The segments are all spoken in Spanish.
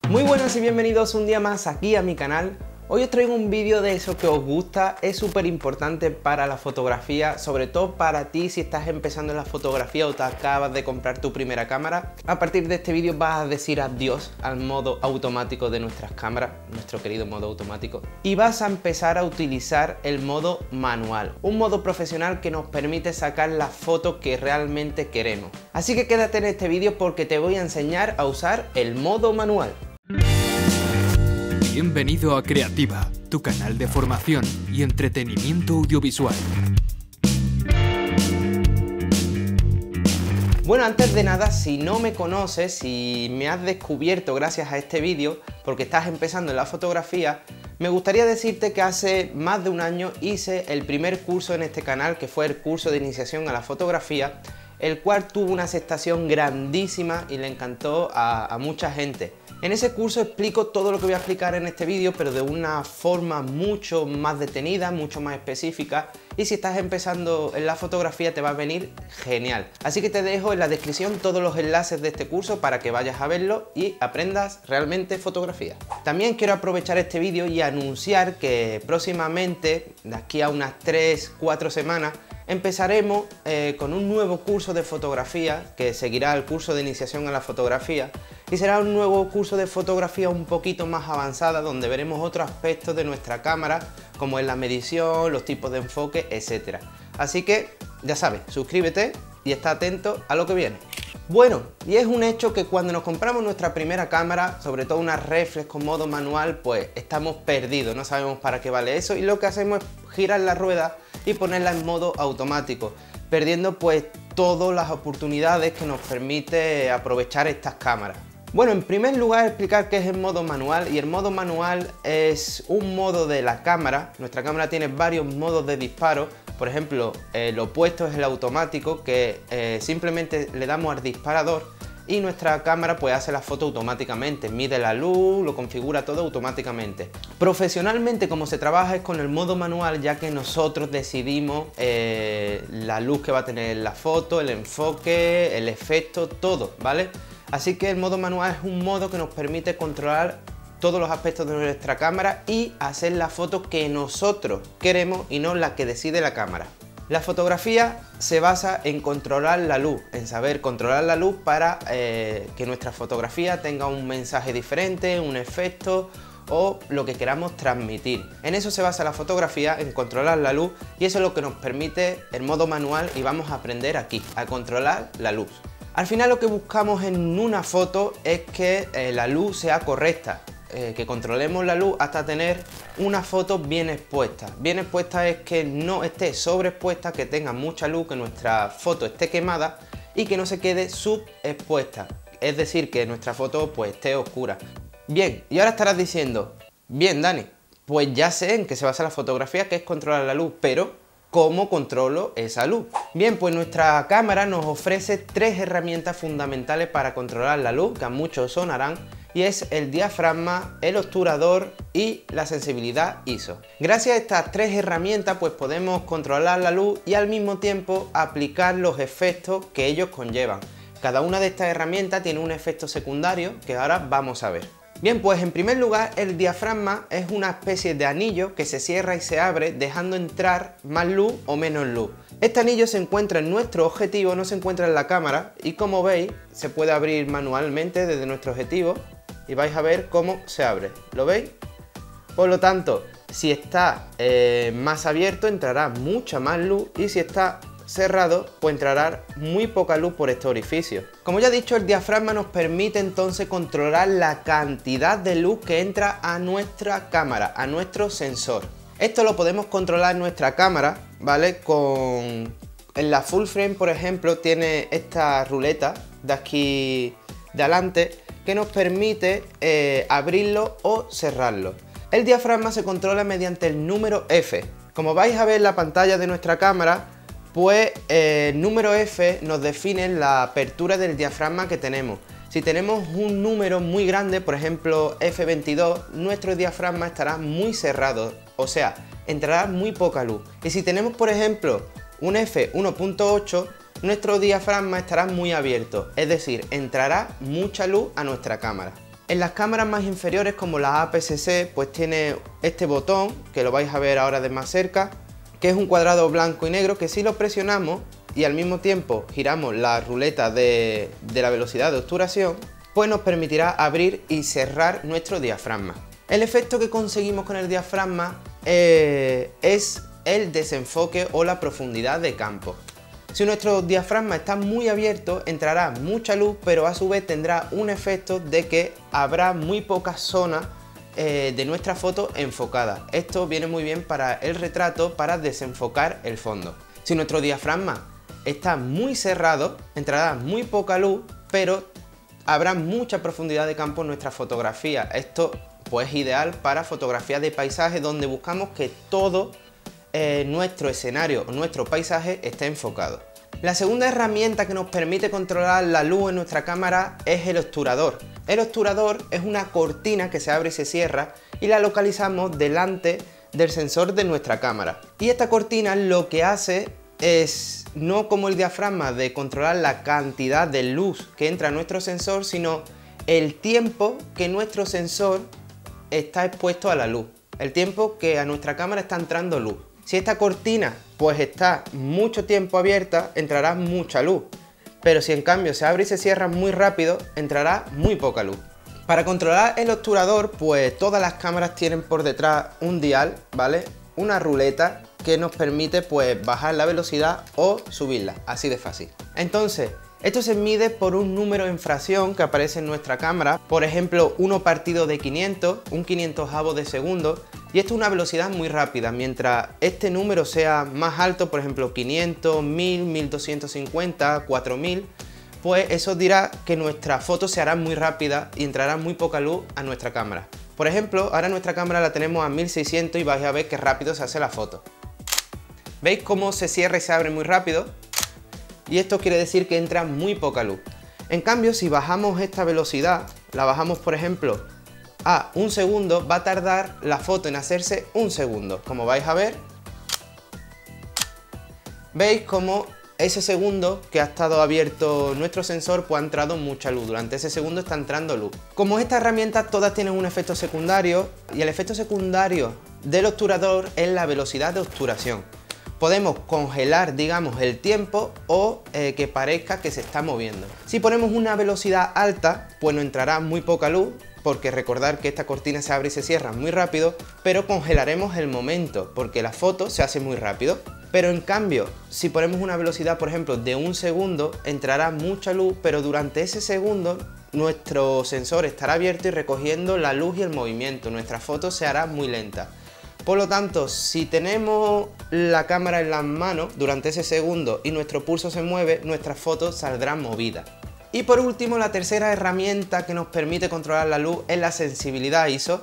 Muy buenas y bienvenidos un día más aquí a mi canal. Hoy os traigo un vídeo de eso que os gusta, es súper importante para la fotografía, sobre todo para ti si estás empezando en la fotografía o te acabas de comprar tu primera cámara. A partir de este vídeo vas a decir adiós al modo automático de nuestras cámaras, nuestro querido modo automático, y vas a empezar a utilizar el modo manual, un modo profesional que nos permite sacar las fotos que realmente queremos. Así que quédate en este vídeo porque te voy a enseñar a usar el modo manual. Bienvenido a Creativa, tu canal de formación y entretenimiento audiovisual. Bueno, antes de nada, si no me conoces, si me has descubierto gracias a este vídeo, porque estás empezando en la fotografía, me gustaría decirte que hace más de un año hice el primer curso en este canal, que fue el curso de iniciación a la fotografía, el cual tuvo una aceptación grandísima y le encantó a mucha gente. En ese curso explico todo lo que voy a explicar en este vídeo, pero de una forma mucho más detenida, mucho más específica, y si estás empezando en la fotografía te va a venir genial. Así que te dejo en la descripción todos los enlaces de este curso para que vayas a verlo y aprendas realmente fotografía. También quiero aprovechar este vídeo y anunciar que próximamente, de aquí a unas 3-4 semanas, empezaremos con un nuevo curso de fotografía que seguirá el curso de iniciación a la fotografía y será un nuevo curso de fotografía un poquito más avanzada donde veremos otros aspectos de nuestra cámara como es la medición, los tipos de enfoque, etc. Así que ya sabes, suscríbete y está atento a lo que viene. Bueno, y es un hecho que cuando nos compramos nuestra primera cámara, sobre todo una reflex con modo manual, pues estamos perdidos, no sabemos para qué vale eso y lo que hacemos es girar la rueda y ponerla en modo automático, perdiendo pues todas las oportunidades que nos permite aprovechar estas cámaras. Bueno, en primer lugar explicar qué es el modo manual, y el modo manual es un modo de la cámara. Nuestra cámara tiene varios modos de disparo. Por ejemplo, lo opuesto es el automático, que simplemente le damos al disparador y nuestra cámara pues hace la foto automáticamente, mide la luz, lo configura todo automáticamente. Profesionalmente como se trabaja es con el modo manual, ya que nosotros decidimos la luz que va a tener la foto, el enfoque, el efecto, todo, ¿vale? Así que el modo manual es un modo que nos permite controlar todos los aspectos de nuestra cámara y hacer la foto que nosotros queremos y no la que decide la cámara. La fotografía se basa en controlar la luz, en saber controlar la luz para que nuestra fotografía tenga un mensaje diferente, un efecto o lo que queramos transmitir. En eso se basa la fotografía, en controlar la luz, y eso es lo que nos permite el modo manual y vamos a aprender aquí, a controlar la luz. Al final lo que buscamos en una foto es que la luz sea correcta, que controlemos la luz hasta tener una foto bien expuesta. Bien expuesta es que no esté sobreexpuesta, que tenga mucha luz, que nuestra foto esté quemada y que no se quede subexpuesta, es decir, que nuestra foto pues esté oscura. Bien, y ahora estarás diciendo, bien Dani, pues ya sé en qué se basa la fotografía, que es controlar la luz, pero ¿cómo controlo esa luz? Bien, pues nuestra cámara nos ofrece tres herramientas fundamentales para controlar la luz, que a muchos sonarán, y es el diafragma, el obturador y la sensibilidad ISO. Gracias a estas tres herramientas pues podemos controlar la luz y al mismo tiempo aplicar los efectos que ellos conllevan. Cada una de estas herramientas tiene un efecto secundario que ahora vamos a ver. Bien, pues en primer lugar el diafragma es una especie de anillo que se cierra y se abre dejando entrar más luz o menos luz. Este anillo se encuentra en nuestro objetivo, no se encuentra en la cámara, y como veis se puede abrir manualmente desde nuestro objetivo y vais a ver cómo se abre. ¿Lo veis? Por lo tanto, si está más abierto entrará mucha más luz y si está cerrado pues entrará muy poca luz por este orificio. Como ya he dicho, el diafragma nos permite entonces controlar la cantidad de luz que entra a nuestra cámara, a nuestro sensor. Esto lo podemos controlar en nuestra cámara, ¿vale? En la full frame, por ejemplo, tiene esta ruleta de aquí de adelante que nos permite abrirlo o cerrarlo. El diafragma se controla mediante el número F. Como vais a ver en la pantalla de nuestra cámara, pues el número F nos define la apertura del diafragma que tenemos. Si tenemos un número muy grande, por ejemplo F22, nuestro diafragma estará muy cerrado, o sea, entrará muy poca luz. Y si tenemos, por ejemplo, un F1.8, nuestro diafragma estará muy abierto, es decir, entrará mucha luz a nuestra cámara. En las cámaras más inferiores, como la APS-C, pues tiene este botón, que lo vais a ver ahora de más cerca, que es un cuadrado blanco y negro, que si lo presionamos y al mismo tiempo giramos la ruleta de la velocidad de obturación, pues nos permitirá abrir y cerrar nuestro diafragma. El efecto que conseguimos con el diafragma es el desenfoque o la profundidad de campo. Si nuestro diafragma está muy abierto, entrará mucha luz, pero a su vez tendrá un efecto de que habrá muy pocas zonas de nuestra foto enfocada. Esto viene muy bien para el retrato, para desenfocar el fondo. Si nuestro diafragma está muy cerrado, entrará muy poca luz, pero habrá mucha profundidad de campo en nuestra fotografía. Esto pues es ideal para fotografías de paisaje, donde buscamos que todo nuestro escenario o nuestro paisaje esté enfocado. La segunda herramienta que nos permite controlar la luz en nuestra cámara es el obturador. El obturador es una cortina que se abre y se cierra y la localizamos delante del sensor de nuestra cámara. Y esta cortina lo que hace es, no como el diafragma, de controlar la cantidad de luz que entra a nuestro sensor, sino el tiempo que nuestro sensor está expuesto a la luz, el tiempo que a nuestra cámara está entrando luz. Si esta cortina pues está mucho tiempo abierta, entrará mucha luz, pero si en cambio se abre y se cierra muy rápido, entrará muy poca luz. Para controlar el obturador, pues todas las cámaras tienen por detrás un dial, ¿vale? Una ruleta que nos permite pues bajar la velocidad o subirla, así de fácil. Entonces, esto se mide por un número en fracción que aparece en nuestra cámara, por ejemplo 1 partido de 500, un 500avo de segundo, y esto es una velocidad muy rápida. Mientras este número sea más alto, por ejemplo 500, 1000, 1250, 4000, pues eso dirá que nuestra foto se hará muy rápida y entrará muy poca luz a nuestra cámara. Por ejemplo, ahora nuestra cámara la tenemos a 1600 y vais a ver qué rápido se hace la foto. ¿Veis cómo se cierra y se abre muy rápido? Y esto quiere decir que entra muy poca luz. En cambio, si bajamos esta velocidad, la bajamos por ejemplo a 1 segundo, va a tardar la foto en hacerse 1 segundo. Como vais a ver, veis cómo ese segundo que ha estado abierto nuestro sensor, pues ha entrado mucha luz. Durante ese segundo está entrando luz. Como estas herramientas todas tienen un efecto secundario, y el efecto secundario del obturador es la velocidad de obturación. Podemos congelar, digamos, el tiempo o que parezca que se está moviendo. Si ponemos una velocidad alta, pues nos entrará muy poca luz, porque recordar que esta cortina se abre y se cierra muy rápido, pero congelaremos el momento, porque la foto se hace muy rápido. Pero en cambio, si ponemos una velocidad, por ejemplo, de 1 segundo, entrará mucha luz, pero durante ese segundo nuestro sensor estará abierto y recogiendo la luz y el movimiento. Nuestra foto se hará muy lenta. Por lo tanto, si tenemos la cámara en las manos durante ese segundo y nuestro pulso se mueve, nuestra foto saldrá movida. Y por último, la tercera herramienta que nos permite controlar la luz es la sensibilidad ISO.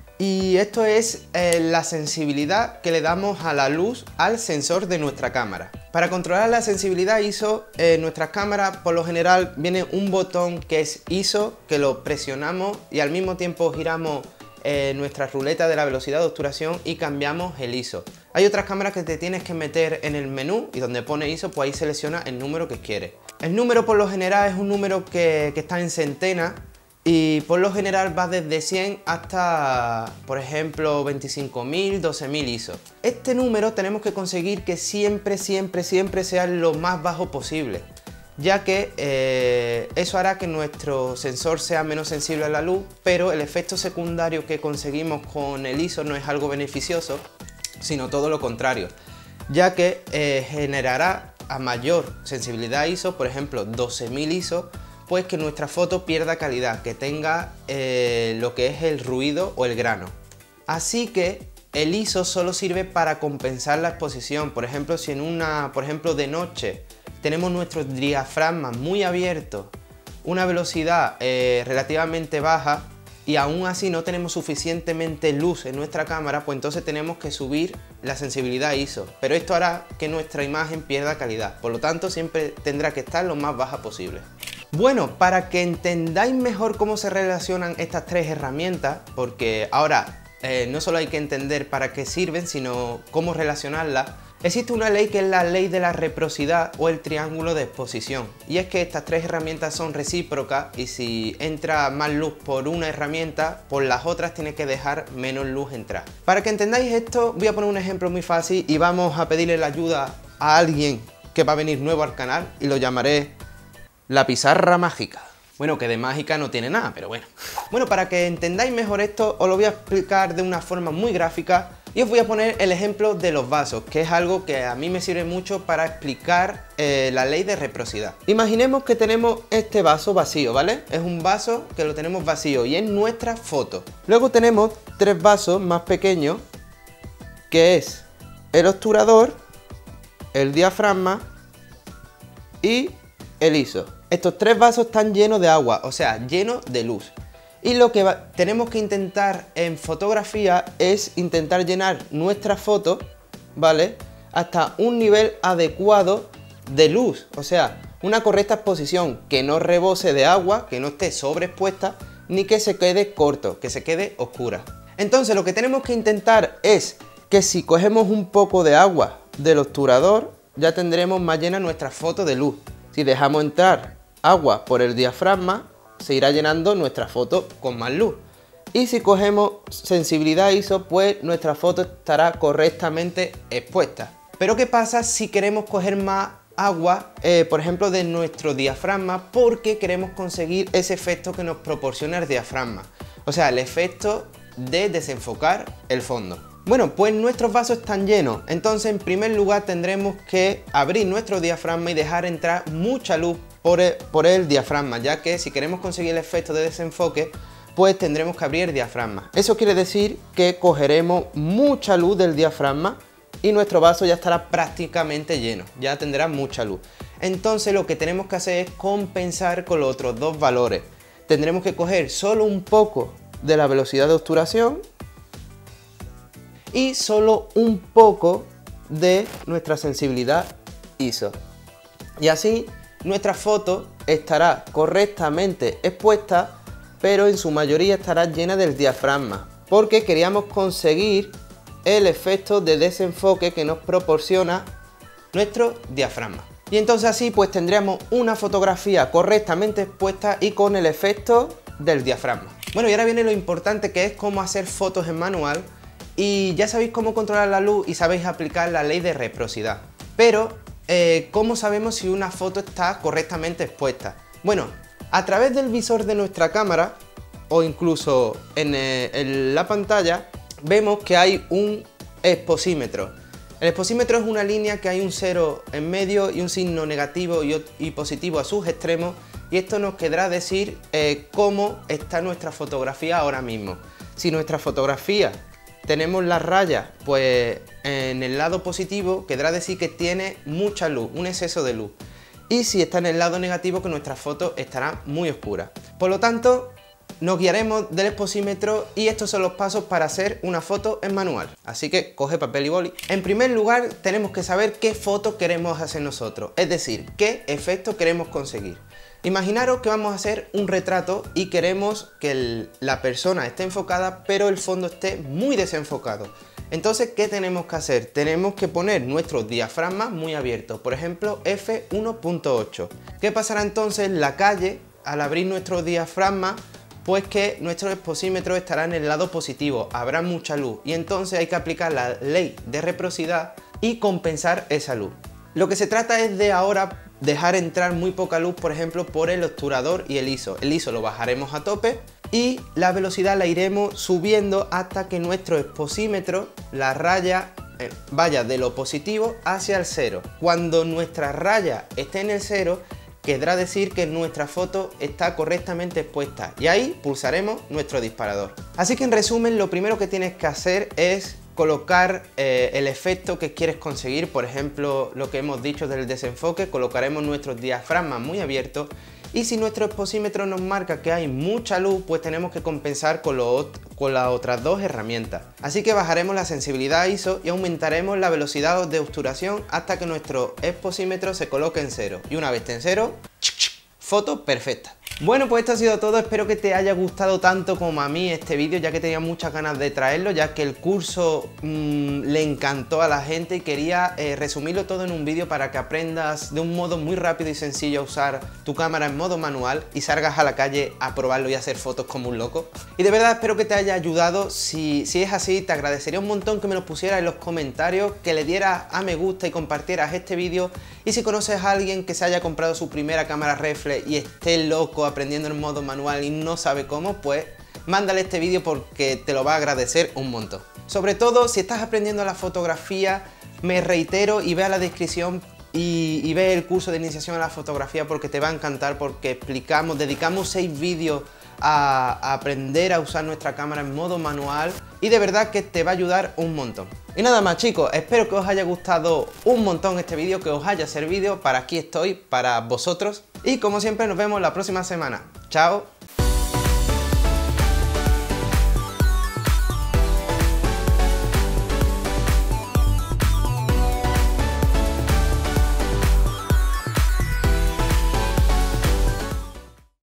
Y esto es la sensibilidad que le damos a la luz al sensor de nuestra cámara. Para controlar la sensibilidad ISO, en nuestras cámaras por lo general viene un botón que es ISO, que lo presionamos y al mismo tiempo giramos nuestra ruleta de la velocidad de obturación y cambiamos el ISO. Hay otras cámaras que te tienes que meter en el menú y donde pone ISO, pues ahí selecciona el número que quieres. El número por lo general es un número que está en centenas y por lo general va desde 100 hasta, por ejemplo, 25.000, 12.000 ISO. Este número tenemos que conseguir que siempre sea lo más bajo posible, ya que eso hará que nuestro sensor sea menos sensible a la luz, pero el efecto secundario que conseguimos con el ISO no es algo beneficioso, sino todo lo contrario, ya que generará a mayor sensibilidad ISO, por ejemplo 12.000 ISO, pues que nuestra foto pierda calidad, que tenga lo que es el ruido o el grano. Así que el ISO solo sirve para compensar la exposición. Por ejemplo, si de noche tenemos nuestros diafragmas muy abiertos, una velocidad relativamente baja y aún así no tenemos suficientemente luz en nuestra cámara, pues entonces tenemos que subir la sensibilidad ISO. Pero esto hará que nuestra imagen pierda calidad, por lo tanto siempre tendrá que estar lo más baja posible. Bueno, para que entendáis mejor cómo se relacionan estas tres herramientas, porque ahora no solo hay que entender para qué sirven, sino cómo relacionarlas, Existe una ley que es la ley de la reciprocidad o el triángulo de exposición, y es que estas tres herramientas son recíprocas y si entra más luz por una herramienta, por las otras tiene que dejar menos luz entrar. Para que entendáis esto, voy a poner un ejemplo muy fácil y vamos a pedirle la ayuda a alguien que va a venir nuevo al canal y lo llamaré la pizarra mágica. Bueno, que de mágica no tiene nada, pero bueno. Bueno, para que entendáis mejor esto, os lo voy a explicar de una forma muy gráfica y os voy a poner el ejemplo de los vasos, que es algo que a mí me sirve mucho para explicar la ley de reciprocidad. Imaginemos que tenemos este vaso vacío, ¿vale? Es un vaso que lo tenemos vacío y es nuestra foto. Luego tenemos tres vasos más pequeños, que es el obturador, el diafragma y el ISO. Estos tres vasos están llenos de agua, o sea, llenos de luz. Y lo que tenemos que intentar en fotografía es intentar llenar nuestra foto, ¿vale? Hasta un nivel adecuado de luz, o sea, una correcta exposición, que no rebose de agua, que no esté sobreexpuesta, ni que se quede corto, que se quede oscura. Entonces lo que tenemos que intentar es que si cogemos un poco de agua del obturador, ya tendremos más llena nuestra foto de luz. Si dejamos entrar agua por el diafragma, se irá llenando nuestra foto con más luz. Y si cogemos sensibilidad ISO, pues nuestra foto estará correctamente expuesta. Pero ¿qué pasa si queremos coger más agua, por ejemplo, de nuestro diafragma, porque queremos conseguir ese efecto que nos proporciona el diafragma? O sea, el efecto de desenfocar el fondo. Bueno, pues nuestros vasos están llenos, entonces en primer lugar tendremos que abrir nuestro diafragma y dejar entrar mucha luz por el diafragma, ya que si queremos conseguir el efecto de desenfoque, pues tendremos que abrir el diafragma. Eso quiere decir que cogeremos mucha luz del diafragma y nuestro vaso ya estará prácticamente lleno, ya tendrá mucha luz. Entonces lo que tenemos que hacer es compensar con los otros dos valores. Tendremos que coger solo un poco de la velocidad de obturación y solo un poco de nuestra sensibilidad ISO. Y así nuestra foto estará correctamente expuesta, pero en su mayoría estará llena del diafragma, porque queríamos conseguir el efecto de desenfoque que nos proporciona nuestro diafragma. Y entonces así pues tendríamos una fotografía correctamente expuesta y con el efecto del diafragma. Bueno, y ahora viene lo importante, que es cómo hacer fotos en manual. Y ya sabéis cómo controlar la luz y sabéis aplicar la ley de reciprocidad. Pero, ¿cómo sabemos si una foto está correctamente expuesta? Bueno, a través del visor de nuestra cámara o incluso en la pantalla vemos que hay un exposímetro. El exposímetro es una línea que hay un 0 en medio y un signo negativo y positivo a sus extremos, y esto nos quedará decir cómo está nuestra fotografía ahora mismo. Si nuestra fotografía tenemos las rayas pues en el lado positivo, querrá decir que tiene mucha luz, un exceso de luz. Y si está en el lado negativo, que nuestra foto estará muy oscura. Por lo tanto, nos guiaremos del exposímetro y estos son los pasos para hacer una foto en manual. Así que coge papel y boli. En primer lugar, tenemos que saber qué foto queremos hacer nosotros, es decir, qué efecto queremos conseguir. Imaginaros que vamos a hacer un retrato y queremos que la persona esté enfocada, pero el fondo esté muy desenfocado. Entonces, ¿qué tenemos que hacer? Tenemos que poner nuestro diafragma muy abierto, por ejemplo, f1.8. ¿Qué pasará entonces en la calle al abrir nuestro diafragma? Pues que nuestro exposímetro estará en el lado positivo, habrá mucha luz y entonces hay que aplicar la ley de reciprocidad y compensar esa luz. Lo que se trata es de ahora dejar entrar muy poca luz, por ejemplo, por el obturador y el ISO. El ISO lo bajaremos a tope y la velocidad la iremos subiendo hasta que nuestro exposímetro, la raya, vaya de lo positivo hacia el 0. Cuando nuestra raya esté en el 0, querrá decir que nuestra foto está correctamente expuesta y ahí pulsaremos nuestro disparador. Así que en resumen, lo primero que tienes que hacer es colocar el efecto que quieres conseguir. Por ejemplo, lo que hemos dicho del desenfoque, colocaremos nuestros diafragmas muy abiertos y si nuestro exposímetro nos marca que hay mucha luz, pues tenemos que compensar con las otras dos herramientas. Así que bajaremos la sensibilidad ISO y aumentaremos la velocidad de obturación hasta que nuestro exposímetro se coloque en 0 y una vez en 0, foto perfecta. Bueno, pues esto ha sido todo, espero que te haya gustado tanto como a mí este vídeo, ya que tenía muchas ganas de traerlo, ya que el curso le encantó a la gente y quería resumirlo todo en un vídeo para que aprendas de un modo muy rápido y sencillo a usar tu cámara en modo manual y salgas a la calle a probarlo y a hacer fotos como un loco. Y de verdad espero que te haya ayudado. Si es así, te agradecería un montón que me lo pusieras en los comentarios, que le dieras a me gusta y compartieras este vídeo. Y si conoces a alguien que se haya comprado su primera cámara reflex y esté loco aprendiendo en modo manual y no sabe cómo, pues mándale este vídeo porque te lo va a agradecer un montón. Sobre todo si estás aprendiendo la fotografía, me reitero y ve a la descripción y ve el curso de iniciación a la fotografía porque te va a encantar, porque dedicamos 6 vídeos a aprender a usar nuestra cámara en modo manual y de verdad que te va a ayudar un montón. Y nada más chicos, espero que os haya gustado un montón este vídeo, que os haya servido. Para aquí estoy, para vosotros. Y como siempre nos vemos la próxima semana. Chao.